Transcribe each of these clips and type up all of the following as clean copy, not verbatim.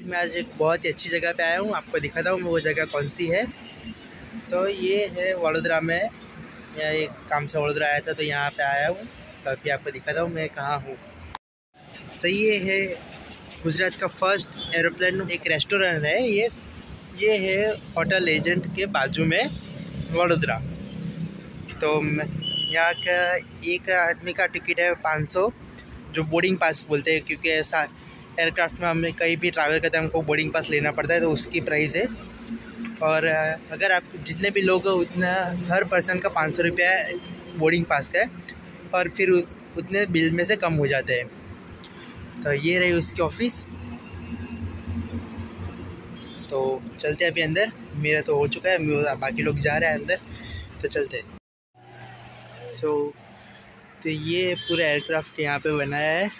मैं आज एक बहुत ही अच्छी जगह पे आया हूँ, आपको दिखाता हूँ वो जगह कौन सी है। तो ये है वडोदरा में, या एक काम से वडोदरा आया था तो यहाँ पे आया हूँ, तो अभी आपको दिखाता हूँ मैं कहाँ हूँ। तो ये है गुजरात का फर्स्ट एरोप्लेन एक रेस्टोरेंट है। ये है होटल लेजेंड के बाजू में वडोदरा। तो यहाँ का एक आदमी का टिकट है 500, जो बोर्डिंग पास बोलते हैं, क्योंकि ऐसा एयरक्राफ्ट में हमें कहीं भी ट्रैवल करते हैं हमको बोर्डिंग पास लेना पड़ता है, तो उसकी प्राइस है। और अगर आप जितने भी लोग हो उतना हर पर्सन का 500 रुपया बोर्डिंग पास का है, और फिर उतने बिल में से कम हो जाते हैं। तो ये रही उसकी ऑफिस। तो चलते हैं अभी अंदर, मेरा तो हो चुका है, बाकी लोग जा रहे हैं अंदर, तो चलते हैं। तो ये पूरा एयरक्राफ्ट यहाँ पे बनाया है,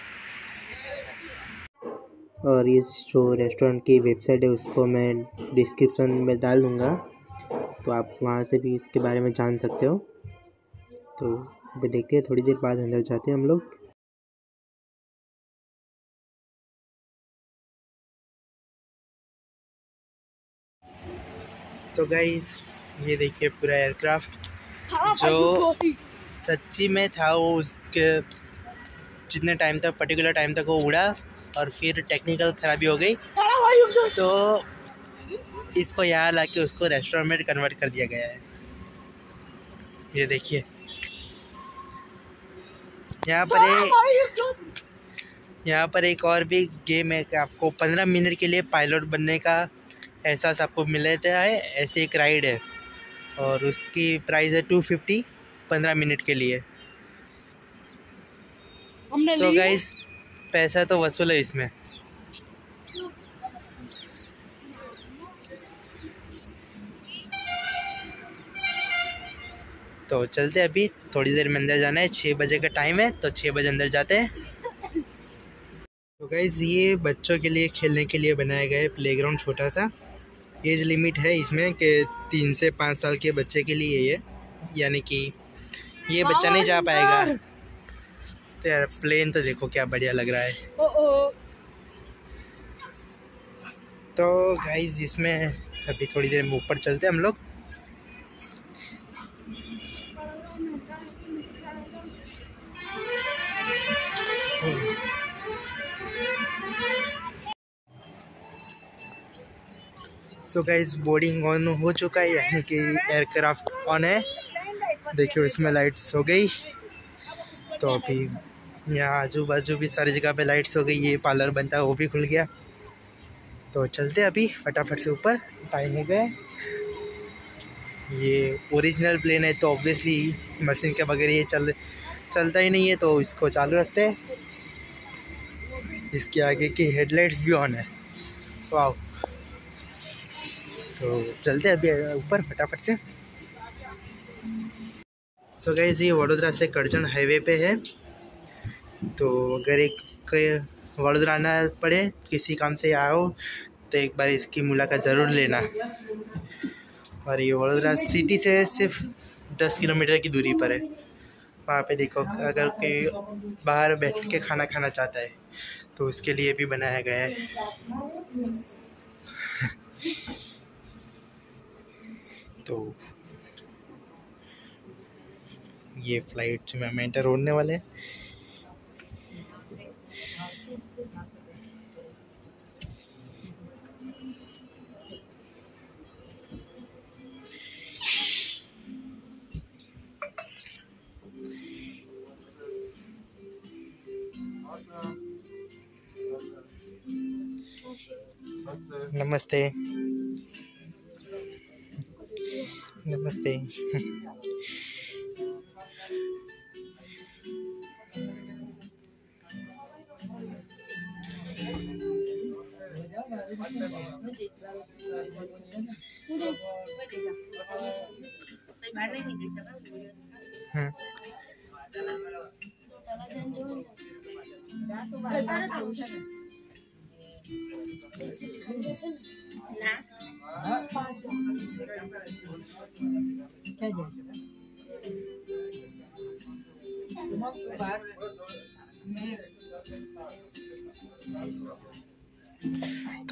और ये जो रेस्टोरेंट की वेबसाइट है उसको मैं डिस्क्रिप्शन में डाल दूँगा, तो आप वहाँ से भी इसके बारे में जान सकते हो। तो अभी देखते हैं, थोड़ी देर बाद अंदर जाते हैं हम लोग। तो गाइस ये देखिए पूरा एयरक्राफ्ट जो सच्ची में था, वो उसके जितने टाइम तक पर्टिकुलर टाइम तक वो उड़ा और फिर टेक्निकल खराबी हो गई, तो इसको यहाँ लाके उसको रेस्टोरेंट में कन्वर्ट कर दिया गया है। ये देखिए यहाँ पर एक और भी गेम है कि आपको 15 मिनट के लिए पायलट बनने का एहसास आपको मिल जाता है। ऐसे एक राइड है और उसकी प्राइस है 250 15 मिनट के लिए। सो गाइस पैसा तो वसूल है इसमें। तो चलते हैं, अभी थोड़ी देर में अंदर जाना है, 6 बजे का टाइम है, तो 6 बजे अंदर जाते हैं। तो गाइस ये बच्चों के लिए खेलने के लिए बनाया गया है प्लेग्राउंड, छोटा सा। एज लिमिट है इसमें कि 3 से 5 साल के बच्चे के लिए ये, यानी कि ये बच्चा नहीं जा पाएगा। तो यार प्लेन तो देखो क्या बढ़िया लग रहा है। तो गाइस इसमें अभी थोड़ी देर में ऊपर चलते हैं हम लोग। सो गाइस बोर्डिंग ऑन हो चुका है, यानी कि एयरक्राफ्ट ऑन है। देखियो इसमें लाइट्स हो गई। तो अभी यहाँ आजू बाजू भी सारी जगह पे लाइट्स हो गई। ये पार्लर बनता है वो भी खुल गया। तो चलते हैं अभी फटाफट से ऊपर, टाइम हो गया। ये ओरिजिनल प्लेन है तो ऑब्वियसली मशीन के बगैर ये चलता ही नहीं है, तो इसको चालू रखते हैं। इसके आगे की हेडलाइट्स भी ऑन है। वाह। तो चलते हैं अभी ऊपर फटाफट से। सो गाइस ये वडोदरा से करजन हाईवे पे है। तो अगर एक वडोदरा आना पड़े किसी काम से आओ तो एक बार इसकी मुलाकात ज़रूर लेना। और ये वडोदरा सिटी से सिर्फ 10 किलोमीटर की दूरी पर है। वहाँ पे देखो, अगर कोई बाहर बैठ के खाना खाना चाहता है तो उसके लिए भी बनाया गया है। तो ये फ्लाइट में हम एंटर होने वाले हैं। नमस्ते नमस्ते।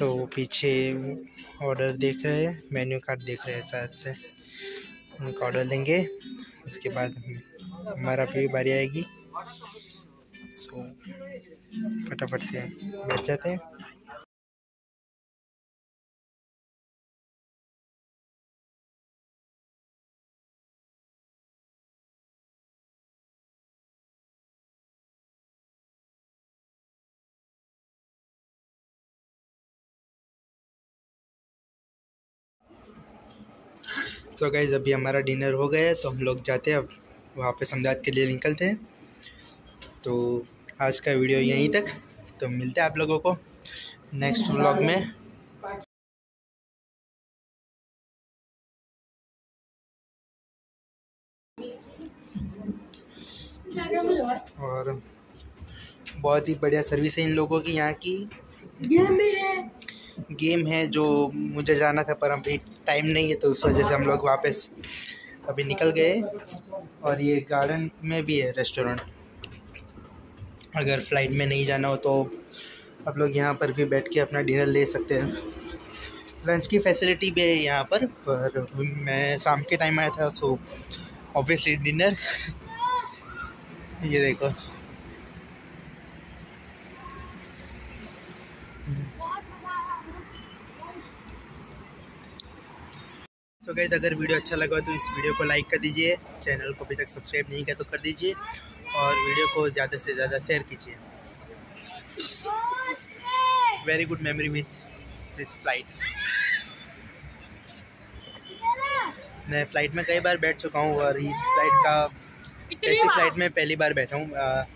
तो वो पीछे ऑर्डर देख रहे हैं, मेन्यू कार्ड देख रहे हैं शायद से। उनका ऑर्डर लेंगे, उसके बाद हमारा भी बारी आएगी। सो फटाफट से बैठ जाते हैं। तो गाइस अभी हमारा डिनर हो गया है, तो हम लोग जाते हैं अब वापस अहमदाबाद के लिए निकलते हैं। तो आज का वीडियो यहीं तक, तो मिलते हैं आप लोगों को नेक्स्ट व्लॉग में। और बहुत ही बढ़िया सर्विस है इन लोगों की, यहाँ की। गेम है जो मुझे जाना था, पर अभी टाइम नहीं है, तो उस वजह से हम लोग वापस अभी निकल गए। और ये गार्डन में भी है रेस्टोरेंट, अगर फ़्लाइट में नहीं जाना हो तो आप लोग यहाँ पर भी बैठ के अपना डिनर ले सकते हैं। लंच की फैसिलिटी भी है यहाँ पर मैं शाम के टाइम आया था, सो ऑब्वियसली डिनर। ये देखो, सो गाइस अगर वीडियो अच्छा लगा तो इस वीडियो को लाइक कर दीजिए, चैनल को अभी तक सब्सक्राइब नहीं किया तो कर दीजिए, और वीडियो को ज़्यादा से ज़्यादा शेयर कीजिए। Very good memory with this flight. मैं फ़्लाइट में कई बार बैठ चुका हूँ, और इस फ्लाइट का ऐसी फ्लाइट में पहली बार बैठा हूँ।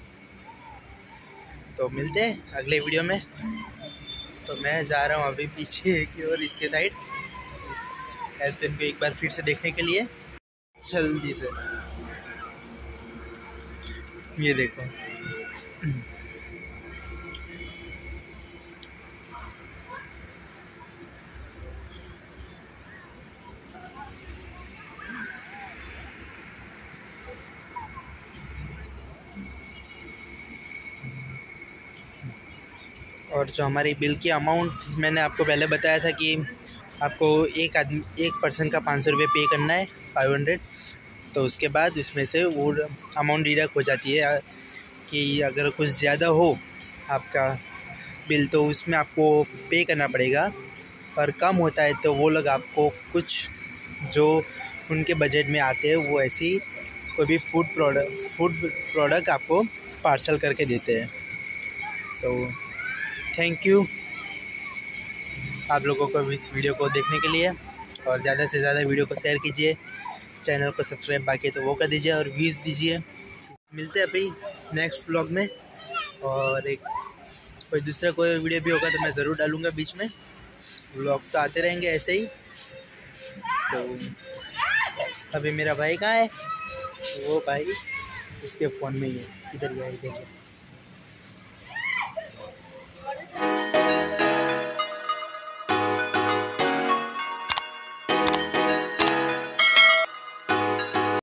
तो मिलते हैं अगले वीडियो में। तो मैं जा रहा हूँ अभी पीछे की ओर, इसके साइड, इस एयरप्लेन को एक बार फिर से देखने के लिए जल्दी से। ये देखो, और जो हमारी बिल की अमाउंट मैंने आपको पहले बताया था कि आपको एक पर्सन का 500 रुपये पे करना है, 500। तो उसके बाद उसमें से वो अमाउंट डिडक्ट हो जाती है कि अगर कुछ ज़्यादा हो आपका बिल तो उसमें आपको पे करना पड़ेगा, और कम होता है तो वो लोग आपको कुछ जो उनके बजट में आते हैं वो ऐसी कोई भी फूड प्रोडक्ट आपको पार्सल करके देते हैं। सो थैंक यू आप लोगों को इस वीडियो को देखने के लिए, और ज़्यादा से ज़्यादा वीडियो को शेयर कीजिए, चैनल को सब्सक्राइब बाकी तो वो कर दीजिए और व्यूज़ दीजिए। मिलते हैं अभी नेक्स्ट व्लॉग में, और एक कोई वीडियो भी होगा तो मैं ज़रूर डालूँगा बीच में। व्लॉग तो आते रहेंगे ऐसे ही। तो अभी मेरा भाई कहाँ है? वो भाई उसके फ़ोन में ही है, किधर गया है देखिए।